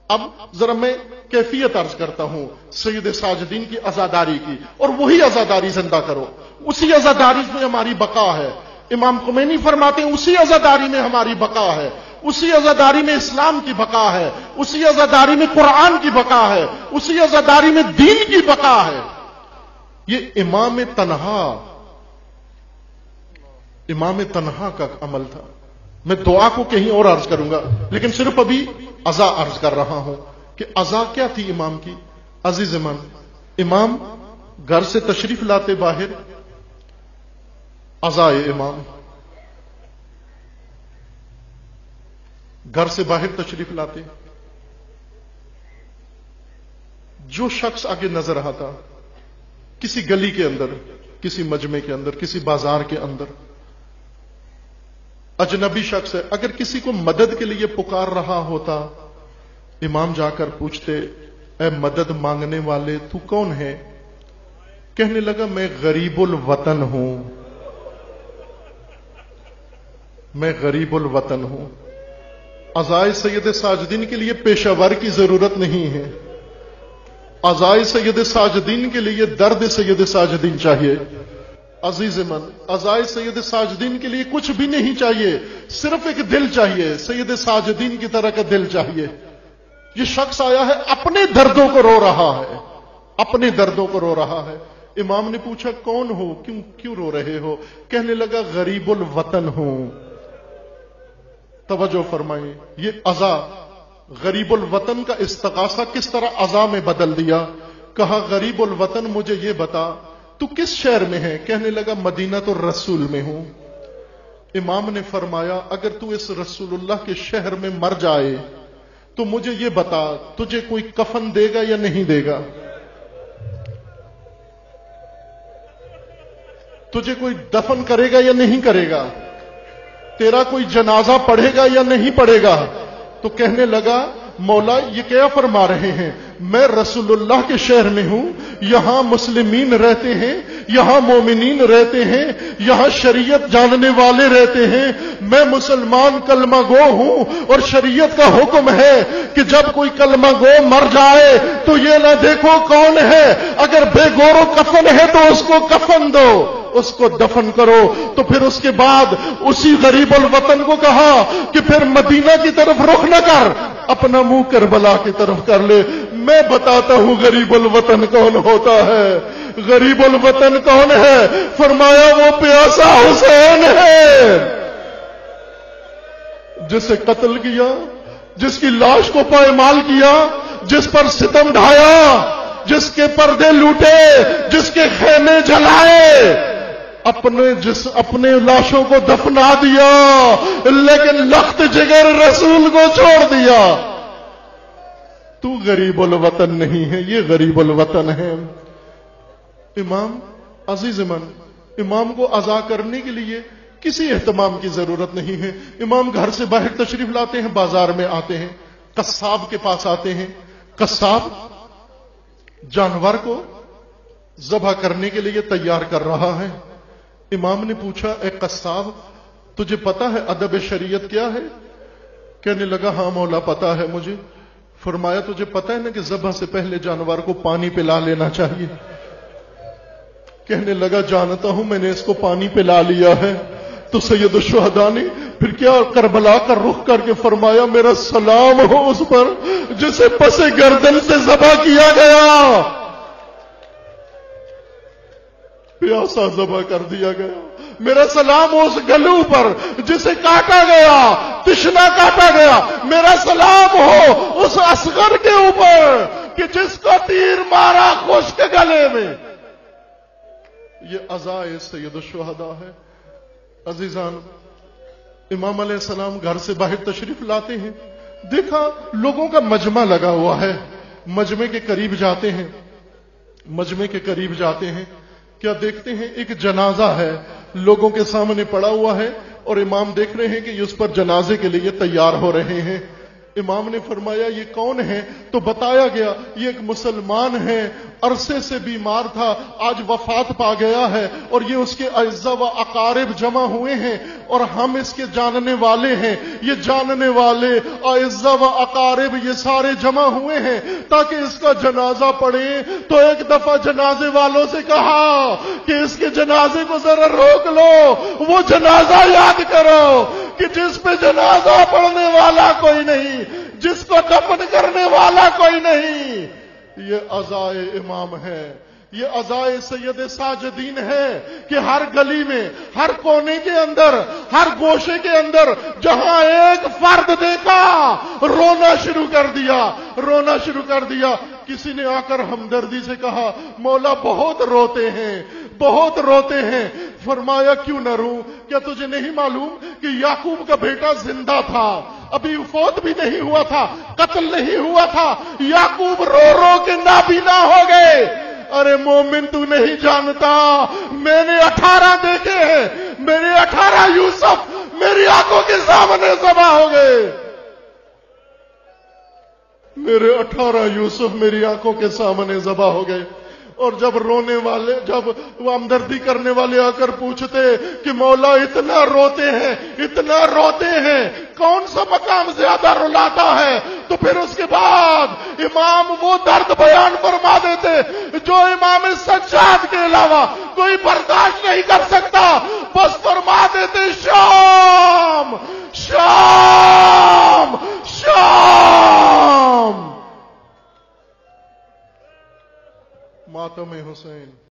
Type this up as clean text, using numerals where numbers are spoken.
اب ذرا میں کیفیت عرض کرتا ہوں سید ساجدین کی عزاداری کی، اور وہی عزاداری زندہ کرو، اسی عزاداری میں ہماری بقا ہے۔ امام خمینی فرماتے ہیں اسی عزاداری میں ہماری بقا ہے، اسی عزاداری میں اسلام کی بقا ہے، اسی عزاداری میں قرآن کی بقا ہے، اسی عزاداری میں دین کی بقا ہے۔ یہ امام تنہا کا عمل تھا۔ میں دعا کو کہیں اور عرض کروں گا، لیکن صرف ابھی عزا عرض کر رہا ہوں کہ عزا کیا تھی امام کی۔ عزیز من، امام گھر سے تشریف لاتے باہر، عزائے امام گھر سے باہر تشریف لاتے، جو شخص آگے نظر آتا، کسی گلی کے اندر، کسی مجمع کے اندر، کسی بازار کے اندر، اجنبی شخص ہے، اگر کسی کو مدد کے لیے پکار رہا ہوتا، امام جا کر پوچھتے، اے مدد مانگنے والے تو کون ہے؟ کہنے لگا میں غریب الوطن ہوں، میں غریب الوطن ہوں۔ عزائے سید ساجدین کے لیے پیشہ ور کی ضرورت نہیں ہے، عزائے سید ساجدین کے لیے درد سید ساجدین چاہیے۔ عزیز من، عزائے سید ساجدین کے لیے کچھ بھی نہیں چاہیے، صرف ایک دل چاہیے، سید ساجدین کی طرح کا دل چاہیے۔ یہ شخص آیا ہے، اپنے دردوں کو رو رہا ہے، اپنے دردوں کو رو رہا ہے۔ امام نے پوچھا کون ہو، کیوں رو رہے ہو؟ کہنے لگا غریب الوطن ہوں۔ توجہ فرمائیں، یہ عزا، غریب الوطن کا استغاثہ کس طرح عزا میں بدل دیا۔ کہا غریب الوطن مجھے یہ بتا تو کس شہر میں ہے؟ کہنے لگا مدینہ تو رسول میں ہوں۔ امام نے فرمایا اگر تو اس رسول اللہ کے شہر میں مر جائے تو مجھے یہ بتا تجھے کوئی کفن دے گا یا نہیں دے گا؟ تجھے کوئی دفن کرے گا یا نہیں کرے گا؟ تیرا کوئی جنازہ پڑھے گا یا نہیں پڑھے گا؟ تو کہنے لگا مولا یہ کیا فرما رہے ہیں؟ میں رسول اللہ کے شہر میں ہوں، یہاں مسلمین رہتے ہیں، یہاں مومنین رہتے ہیں، یہاں شریعت جاننے والے رہتے ہیں، میں مسلمان کلمہ گو ہوں، اور شریعت کا حکم ہے کہ جب کوئی کلمہ گو مر جائے تو یہ نہ دیکھو کون ہے، اگر بے گور و کفن ہے تو اس کو کفن دو، اس کو دفن کرو۔ تو پھر اس کے بعد اسی غریب الوطن کو کہا کہ پھر مدینہ کی طرف رخ نہ کر، اپنا منہ کربلا کی طرف کر لے۔ میں بتاتا ہوں غریب الوطن کون ہوتا ہے۔ غریب الوطن کون ہے؟ فرمایا وہ پیاسا حسین ہے، جسے قتل کیا، جس کی لاش کو پائمال کیا، جس پر ستم ڈھایا، جس کے پردے لوٹے، جس کے خیمے جلائے، اپنے لاشوں کو دفنا دیا، لیکن لخت جگر رسول کو چھوڑ دیا۔ تو غریب الوطن نہیں ہے، یہ غریب الوطن ہے۔ امام، عزیز من، امام کو عزا کرنے کے لیے کسی اہتمام کی ضرورت نہیں ہے۔ امام گھر سے باہر تشریف لاتے ہیں، بازار میں آتے ہیں، قصاب کے پاس آتے ہیں، قصاب جانور کو ذبح کرنے کے لیے تیار کر رہا ہے۔ امام نے پوچھا اے قصاب تجھے پتا ہے ادب شریعت کیا ہے؟ کہنے لگا ہاں مولا پتا ہے مجھے۔ فرمایا تجھے پتا ہے نا کہ ذبح سے پہلے جانور کو پانی پلا لینا چاہیے؟ کہنے لگا جانتا ہوں، میں نے اس کو پانی پلا لیا ہے۔ تو سید الشہداء نے پھر کیا کربلا کا رخ کر کے فرمایا میرا سلام ہو اس پر جسے پس گردن سے ذبح کیا گیا، پیاسا ذبح کر دیا گیا۔ میرا سلام ہو اس گلو پر جسے کاٹا گیا، تشنا کاٹا گیا۔ میرا سلام ہو اس اصغر کے اوپر کہ جس کو تیر مارا خشک گلے میں۔ یہ عزائے سید الشہداء ہے۔ عزیزان، امام علیہ السلام گھر سے باہر تشریف لاتے ہیں، دیکھا لوگوں کا مجمع لگا ہوا ہے، مجمع کے قریب جاتے ہیں، مجمع کے قریب جاتے ہیں، کیا دیکھتے ہیں ایک جنازہ ہے لوگوں کے سامنے پڑا ہوا ہے، اور امام دیکھ رہے ہیں کہ اس پر جنازے کے لیے تیار ہو رہے ہیں۔ امام نے فرمایا یہ کون ہے؟ تو بتایا گیا یہ ایک مسلمان ہے، عرصے سے بیمار تھا، آج وفات پا گیا ہے، اور یہ اس کے اعزاء و اقارب جمع ہوئے ہیں اور ہم اس کے جاننے والے ہیں۔ یہ جاننے والے اعزاء و اقارب یہ سارے جمع ہوئے ہیں تاکہ اس کا جنازہ پڑھیں۔ تو ایک دفعہ جنازے والوں سے کہا کہ اس کے جنازے کو ذرا روک لو، وہ جنازہ یاد کرو کہ جس پہ جنازہ پڑھنے والا کوئی نہیں، جس کو دفن کرنے والا کوئی نہیں۔ یہ عزائے امام ہے، یہ عزائے سید ساجدین ہے کہ ہر گلی میں، ہر کونے کے اندر، ہر گوشے کے اندر جہاں ایک فرد دیکھا رونا شروع کر دیا، رونا شروع کر دیا۔ کسی نے آ کر ہمدردی سے کہا مولا بہت روتے ہیں، بہت روتے ہیں۔ فرمایا کیوں نہ رو؟ کیا تجھے نہیں معلوم کہ یعقوب کا بیٹا زندہ تھا، ابھی فوت بھی نہیں ہوا تھا، قتل نہیں ہوا تھا، یعقوب رو رو کے نابینا ہو گئے۔ ارے مومن تو نہیں جانتا، میں نے 18 دیکھے ہیں، میرے 18 یوسف میری آنکھوں کے سامنے ذبح ہو گئے، میرے 18 یوسف میری آنکھوں کے سامنے ذبح ہو گئے۔ اور جب رونے والے، جب وہ ہمدردی کرنے والے آ کر پوچھتے کہ مولا اتنا روتے ہیں، اتنا روتے ہیں، کون سا مقام زیادہ رلاتا ہے؟ تو پھر اس کے بعد امام وہ درد بیان فرما دیتے جو امام سجاد کے علاوہ کوئی برداشت نہیں کر سکتا۔ بس فرما دیتے شام شام شام، ماتم حسین۔